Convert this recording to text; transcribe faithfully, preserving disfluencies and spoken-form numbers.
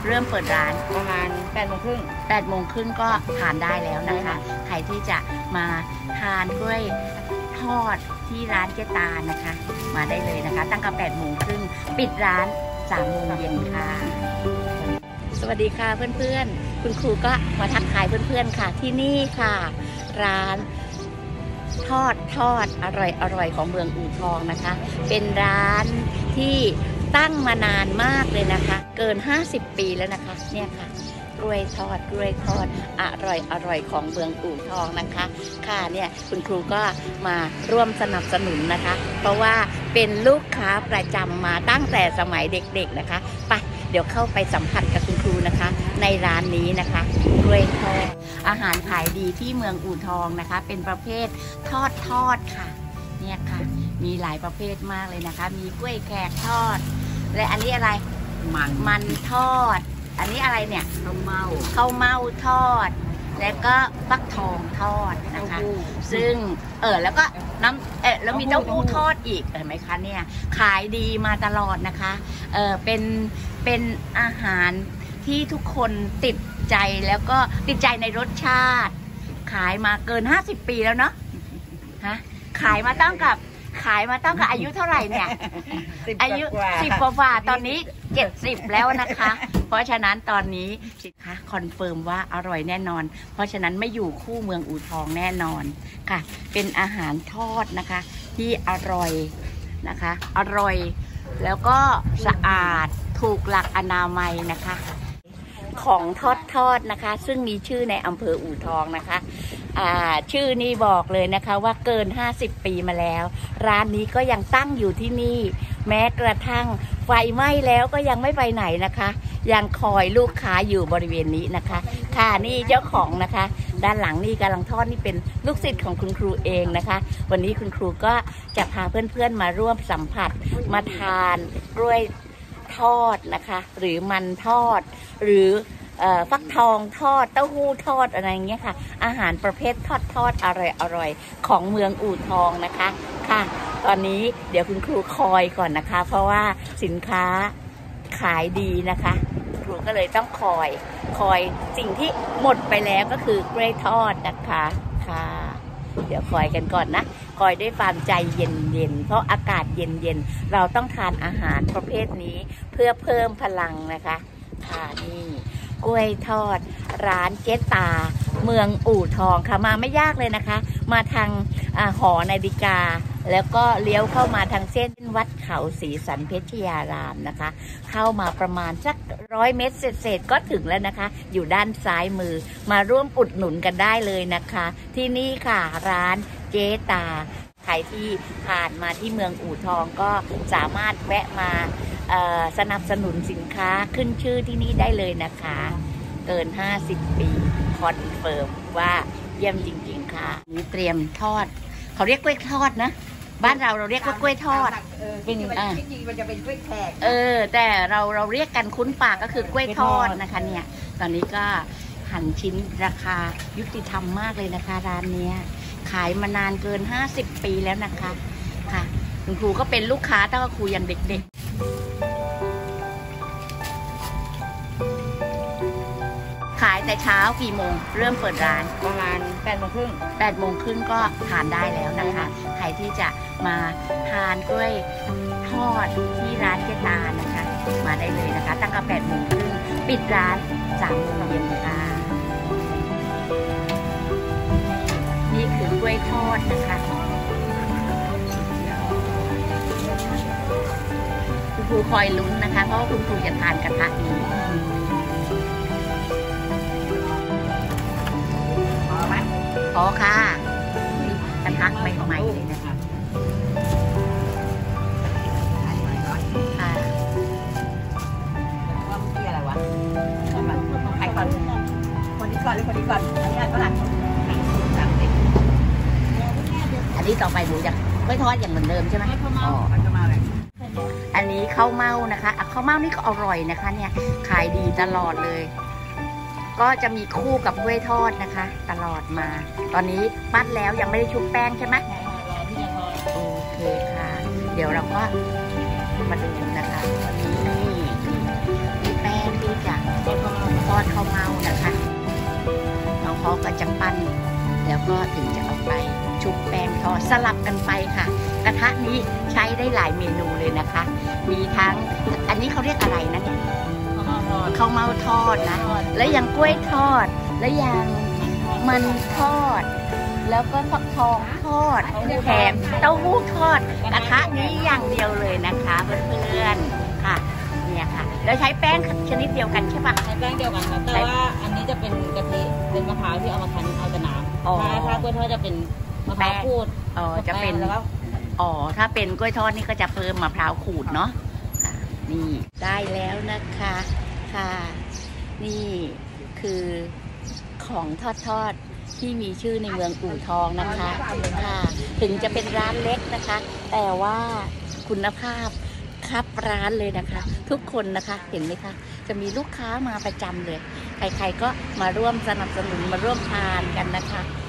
เริ่มเปิดร้านประมาณแปดโมงครึ่งแปดโมงครึ่งก็ทานได้แล้วนะคะใครที่จะมาทานกล้วยทอดที่ร้านเจตานะคะมาได้เลยนะคะตั้งแต่แปดโมงครึ่งปิดร้านสามโมงเย็นค่ะสวัสดีค่ะเพื่อนๆคุณครูก็มาทักทายเพื่อนๆค่ะที่นี่ค่ะร้านทอดทอดอร่อยอร่อยของเมืองอู่ทองนะคะเป็นร้านที่ตั้งมานานมากเลยนะคะเกินห้าสิบปีแล้วนะคะเนี่ยค่ะกล้วยทอดกล้วยทอดอร่อยอร่อยของเมืองอู่ทองนะคะค่ะเนี่ยคุณครูก็มาร่วมสนับสนุนนะคะเพราะว่าเป็นลูกค้าประจำมาตั้งแต่สมัยเด็กๆนะคะไปเดี๋ยวเข้าไปสัมผัสกับคุณครูนะคะในร้านนี้นะคะกล้วยทอดอาหารขายดีที่เมืองอู่ทองนะคะเป็นประเภททอดทอดค่ะเนี่ยค่ะมีหลายประเภทมากเลยนะคะมีกล้วยแขกทอดและอันนี้อะไรมันมันทอดอันนี้อะไรเนี่ยข้าวเม่าข้าวเม่าทอดแล้วก็ฟักทองทอดนะคะซึ่งเออแล้วก็น้ำเออแล้วมีเต้าหู้ทอดอีกเห็นไหมคะเนี่ยขายดีมาตลอดนะคะเออเป็นเป็นอาหารที่ทุกคนติดใจแล้วก็ติดใจในรสชาติขายมาเกินห้าสิบปีแล้วเนาะฮะขายมาตั้งกับขายมาตั้งกับอายุเท่าไหร่เนี่ยอายุสิบกว่าตอนนี้เจ็ดสิบแล้วนะคะเพราะฉะนั้นตอนนี้สินค้าคอนเฟิร์มว่าอร่อยแน่นอนเพราะฉะนั้นไม่อยู่คู่เมืองอู่ทองแน่นอนค่ะเป็นอาหารทอดนะคะที่อร่อยนะคะอร่อยแล้วก็สะอาดถูกหลักอนามัยนะคะของทอดทอดนะคะซึ่งมีชื่อในอำเภออู่ทองนะคะอ่าชื่อนี้บอกเลยนะคะว่าเกินห้าสิบปีมาแล้วร้านนี้ก็ยังตั้งอยู่ที่นี่แม้กระทั่งไฟไหม้แล้วก็ยังไม่ไปไหนนะคะยังคอยลูกค้าอยู่บริเวณนี้นะคะค่ะนี่เจ้าของนะคะด้านหลังนี่กำลังทอดนี่เป็นลูกศิษย์ของคุณครูเองนะคะวันนี้คุณครูก็จะพาเพื่อนๆมาร่วมสัมผัสมาทานกล้วยทอดนะคะหรือมันทอดหรือฟักทองทอดเต้าหู้ทอดอะไรเงี้ยค่ะอาหารประเภททอดทอดอร่อยอร่อยของเมืองอู่ทองนะคะค่ะตอนนี้เดี๋ยวคุณครูคอยก่อนนะคะเพราะว่าสินค้าขายดีนะคะครูก็เลยต้องคอยคอยสิ่งที่หมดไปแล้วก็คือกล้วยทอดนะคะค่ะเดี๋ยวคอยกันก่อนนะคอยด้วยความใจเย็นๆเพราะอากาศเย็นๆเราต้องทานอาหารประเภทนี้เพื่อเพิ่มพลังนะคะค่ะนี่กล้วยทอดร้านเจตาเมืองอู่ทองค่ะมาไม่ยากเลยนะคะมาทางหอนาฬิกาแล้วก็เลี้ยวเข้ามาทางเส้นวัดเขาศรีสันเพชรยารามนะคะเข้ามาประมาณสักร้อยเมตรเศษๆก็ถึงแล้วนะคะอยู่ด้านซ้ายมือมาร่วมอุดหนุนกันได้เลยนะคะที่นี่ค่ะร้านเจตาใครที่ผ่านมาที่เมืองอู่ทองก็สามารถแวะมาสนับสนุนสินค้าขึ้นชื่อที่นี่ได้เลยนะคะเกินห้าสิบปีคอนเฟิร์มว่าเยี่ยมจริงๆค่ะนี่เตรียมทอดเขาเรียกกล้วยทอดนะบ้านเราเราเรียกว่ากล้วยทอดเป็นอ่าจริงๆมันจะเป็นกล้วยแขกเออแต่เราเราเรียกกันคุ้นปากก็คือกล้วยทอดนะคะเนี่ยตอนนี้ก็หั่นชิ้นราคายุติธรรมมากเลยนะคะร้านนี้ขายมานานเกินห้าสิบปีแล้วนะคะค่ะคุณครูก็เป็นลูกค้าตั้งแต่ครูยังเด็กๆขายแต่เช้ากี่โมงเริ่มเปิดร้านประมาณแปดโมงครึ่งแปดโมงครึ่งก็ทานได้แล้วนะคะใครที่จะมาทานกล้วยทอดที่ร้านเจตานะคะมาได้เลยนะคะตั้งแต่แปดโมงครึ่งปิดร้านสามโมงเย็นค่ะนี่คือกล้วยทอดนะคะคุณครูคอยลุ้นนะคะเพราะว่าคุณครูจะทานกระทะนี้พอค่ะกระทะใหม่ๆเลยนะคะค่ะว่าเมื่อกี้อะไรวะใครก่อนคนนี้ก่อนหรือคนนี้ก่อนอันนี้ก็หลังอันนี้ต่อไปหนูจะไม่ทอดอย่างเหมือนเดิมใช่ไหมอ๋ออันนี้ข้าวเม่านะคะข้าวเม่านี่ก็อร่อยนะคะเนี่ยขายดีตลอดเลยก็จะมีคู่กับกล้วยทอดนะคะตลอดมาตอนนี้ปั้นแล้วยังไม่ได้ชุบแป้งใช่ไหมโอเคค่ะเดี๋ยวเราก็มาดูนะคะวันนี้มีแป้งที่จะพ่อก็จะปั้นแล้วก็ถึงจะเอาไปชุบแป้งทอดสลับกันไปค่ะกระทะนี้ใช้ได้หลายเมนูเลยนะคะ มีทั้งอันนี้เขาเรียกอะไรนะเนี่ยข้าวเม่าทอดข้าวเม่าทอดนะแล้วยังกล้วยทอดและยังมันทอด แล้วก็ฟักทองทอดแถมเต้าหู้ทอดกระทะนี้อย่างเดียวเลยนะคะเพื่อนๆค่ะเนี่ยค่ะแล้วใช้แป้งชนิดเดียวกันใช่ปะใช้แป้งเดียวกันครับแต่ว่าอันนี้จะเป็นกะทิเป็นมะพร้าวที่เอามาคั้นเอาแต่น้ำอ๋อถ้าถ้ากล้วยทอดจะเป็นมะพร้าวขูดอ๋อจะเป็นแล้วก็อ๋อถ้าเป็นกล้วยทอดนี่ก็จะเพิ่มมะพร้าวขูดเนาะค่ะนี่ได้แล้วนะคะค่ะนี่คือของทอดทอดที่มีชื่อในเมืองอู่ทองนะคะค่ะถึงจะเป็นร้านเล็กนะคะ แต่ว่าคุณภาพครับร้านเลยนะคะ ทุกคนนะคะเห็นไหมคะจะมีลูกค้ามาประจำเลย ใครๆก็มาร่วมสนับสนุนมาร่วมทานกันนะคะ